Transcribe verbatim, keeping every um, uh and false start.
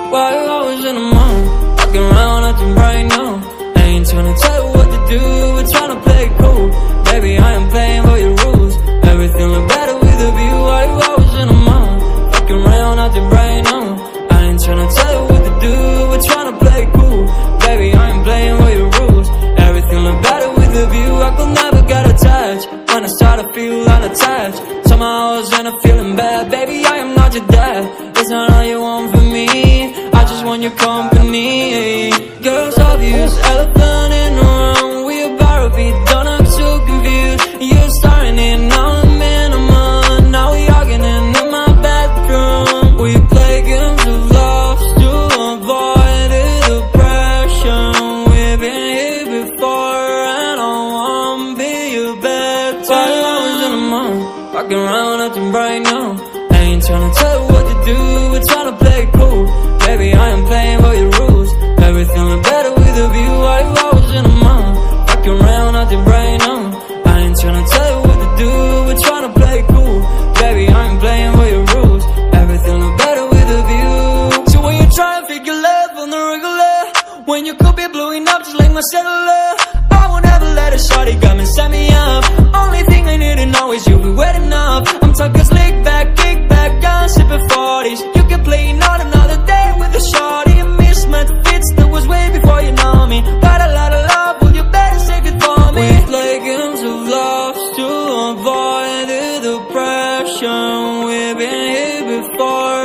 Why you always in the mood? Walking around acting right now. I ain't tryna tell you what to do, we're tryna play it cool. Baby, I am playing by your rules. Everything look better with a view. Why you always in the mood? Walking around acting right now. I ain't tryna tell you what to do, we're tryna play it cool. Baby, I am playing by your rules. Everything look better with a view. I could never get attached. When I start to feel unattached, somehow I was in a feeling bad. Baby, I am not your dad. It's not all you want from me, I just want your company. Girls obvious, elephant in the room. We about to be done, I'm so confused. You're starting it, now I'm in a month. Now we arguing in my bedroom. We play games of love to avoid the depression. We've been here before and I wanna be your bed. While I was in the mood, walking around acting right now. I ain't tryna tell you what to do, we're tryna play it cool. Baby, I am playing by your rules. Everything look better with a view. Why you always in the mood? Walking around acting right now. I ain't tryna tell you what to do, we're tryna play it cool. Baby, I am playing by your rules. Everything look better with a view. So when you try and figure love on the regular, when you could be blowing up just like my cellular, I won't ever let a shorty come and set me up. Only thing I need to know is you'll be wet enough. I'm talking slick back, kick back, gun sipping forties. You can play not another day with a shorty. A mismatch fits that was way before you know me. Got a lot of love, well you better save it for me. We play games of love to avoid the depression. We've been here before